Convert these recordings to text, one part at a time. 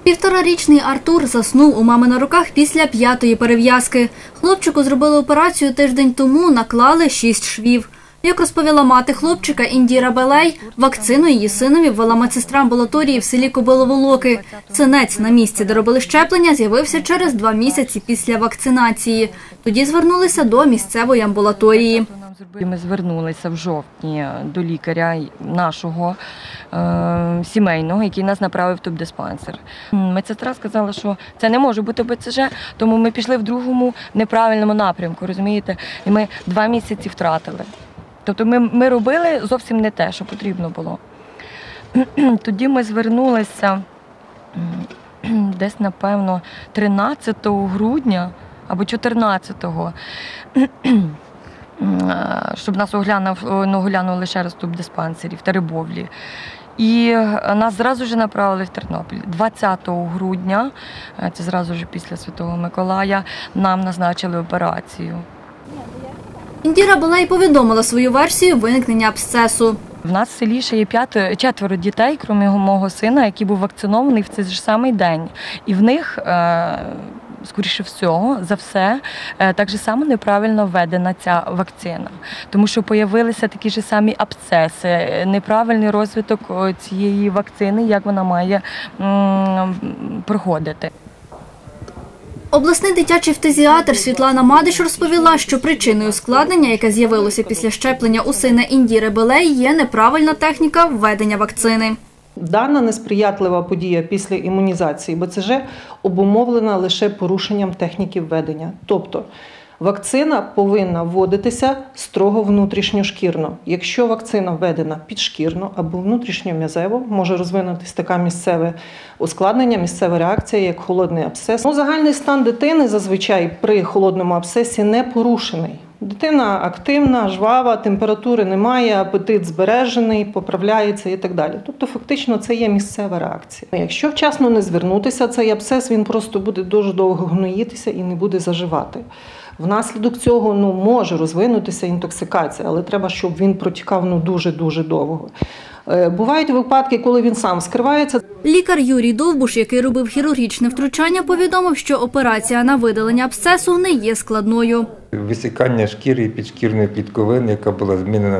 1,5-річний Артур заснув у мами на руках після 5-ї перев'язки. Хлопчику зробили операцію тиждень тому, наклали 6 швів. Як розповіла мати хлопчика Індіра Белей, вакцину її синові ввела медсестра амбулаторії в селі Кобилово-Локи. Синець на місці, де робили щеплення, з'явився через 2 місяці після вакцинації. Тоді звернулися до місцевої амбулаторії. Ми звернулися в жовтні до лікаря нашого сімейного, який нас направив в тубдиспансер. Медсестра сказала, що це не може бути БЦЖ, тому ми пішли в другому неправильному напрямку, розумієте? І ми 2 місяці втратили. Тобто ми робили зовсім не те, що потрібно було. Тоді ми звернулися десь, напевно, 13 грудня або 14-го, щоб нас оглянули ще раз в тубдиспансері в Теребовлі. І нас зразу ж направили в Тернопіль. 20 грудня, це зразу ж після Святого Миколая, нам назначили операцію. Індіра Белей повідомила свою версію виникнення абсцесу. В нас в селі ще є 4 дітей, крім мого сина, який був вакцинований в цей ж самий день. І в них, скоріше всього, за все, так же само неправильно введена ця вакцина. Тому що з'явилися такі ж самі абсцеси, неправильний розвиток цієї вакцини, як вона має проходити. Обласний дитячий фтизіатр Світлана Мадич розповіла, що причиною ускладнення, яке з'явилося після щеплення у сина Індіри Белей, є неправильна техніка введення вакцини. Дана несприятлива подія після імунізації БЦЖ обумовлена лише порушенням техніки введення. Тобто вакцина повинна вводитися строго внутрішньошкірно. Якщо вакцина введена підшкірно або внутрішньом'язево, може розвинутися таке місцеве ускладнення, місцева реакція, як холодний абсцес. Загальний стан дитини зазвичай при холодному абсцесі не порушений. Дитина активна, жвава, температури немає, апетит збережений, поправляється і так далі. Тобто фактично це є місцева реакція. Якщо вчасно не звернутися, цей абсцес він просто буде дуже довго гноїтися і не буде заживати. Внаслідок цього може розвинутися інтоксикація, але треба, щоб він протікав дуже-дуже довго. Бувають випадки, коли він сам скривається. Лікар Юрій Довбуш, який робив хірургічне втручання, повідомив, що операція на видалення абсцесу не є складною. Висікання шкіри і підшкірної клітковини, яка була змінена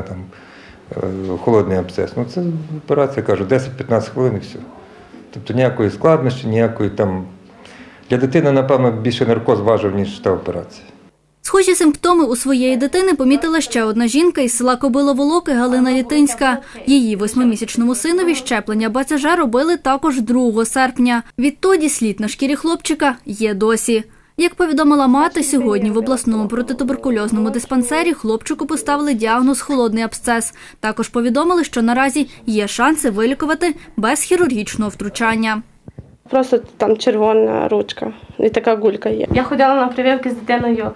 в холодний абсцес. Це операція, кажу, 10-15 хвилин і все. Тобто ніякої складності, ніякої там... Для дитини, напевно, більше наркоз важив, ніж та операція. Схожі симптоми у своєї дитини помітила ще одна жінка із села Кобилово-Локи Галина Літинська. Її 8-місячному синові щеплення БЦЖ робили також 2 серпня. Відтоді слід на шкірі хлопчика є досі. Як повідомила мати, сьогодні в обласному протитуберкульозному диспансері хлопчику поставили діагноз холодний абсцес. Також повідомили, що наразі є шанси вилікувати без хірургічного втручання. Просто там червона ручка і така гулька є. Я ходила на прививки з дитиною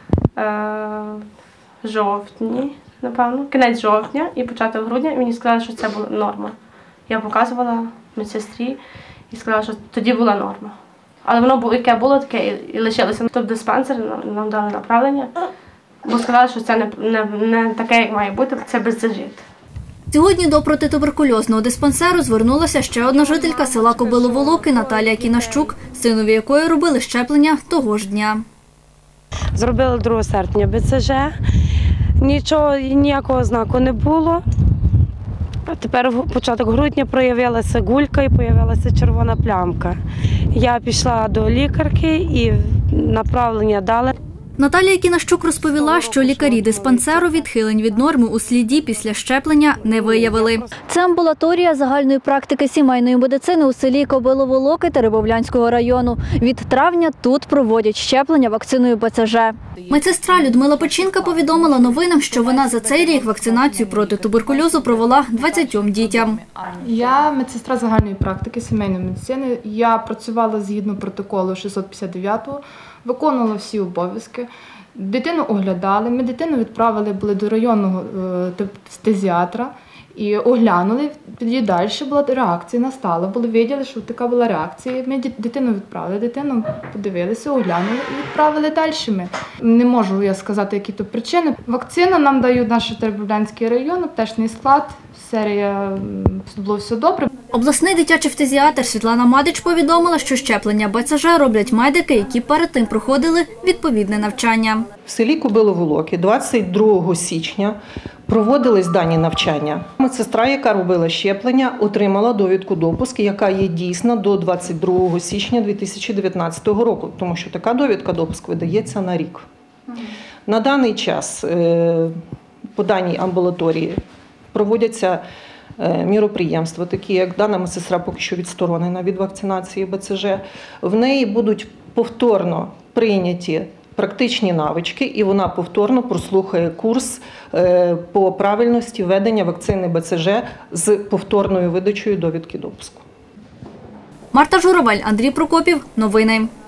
в жовтні, напевно, кінець жовтня і початок грудня, і мені сказали, що це була норма. Я показувала медсестрі і сказала, що тоді була норма. Але воно було, яке було, таке і лишилося. Тобто диспансер нам дали направлення, бо сказали, що це не таке, як має бути, це беззажит. Сьогодні до протитуберкульозного диспансеру звернулася ще одна жителька села Кобилово-Локи Наталія Кінащук, синові якої робили щеплення того ж дня. Зробили 2 серпня БЦЖ, ніякого знаку не було. А тепер початок грудня проявилася гулька і проявилася червона плямка. Я пішла до лікарки і направлення дали. Наталія Кінащук розповіла, що лікарі диспансеру відхилень від норми у сліді після щеплення не виявили. Це амбулаторія загальної практики сімейної медицини у селі Кобилово-Локи Теребовлянського району. Від травня тут проводять щеплення вакциною БЦЖ. Медсестра Людмила Печінка повідомила новинам, що вона за цей рік вакцинацію проти туберкульозу провела 20 дітям. Я медсестра загальної практики сімейної медицини. Я працювала згідно протоколу 659-го, виконувала всі обов'язки. Дитину оглядали, ми дитину відправили були до районного фтизіатра і оглянули. Тоді далі була реакція, настала, виділи, що така була реакція. Ми дитину відправили, дитину подивилися, оглянули і відправили далі. Не можу я сказати, які то причини. Вакцину нам дають наш Теребовлянський район, аптечний склад, серія, було все добре. Обласний дитячий фтизіатр Світлана Мадич повідомила, що щеплення БЦЖ роблять медики, які перед тим проходили відповідне навчання. В селі Кобило-Волоки 22 січня проводились дані навчання. Медсестра, яка робила щеплення, отримала довідку допуск, яка є дійсна до 22 січня 2019 року, тому що така довідка допуск видається на рік. На даний час по даній амбулаторії проводяться міроприємства, такі як дана медсестра поки що відсторонена від вакцинації БЦЖ. В неї будуть повторно прийняті практичні навички, і вона повторно прослухає курс по правильності введення вакцини БЦЖ з повторною видачею довідки допуску. Марта Журавель, Андрій Прокопів. Новини.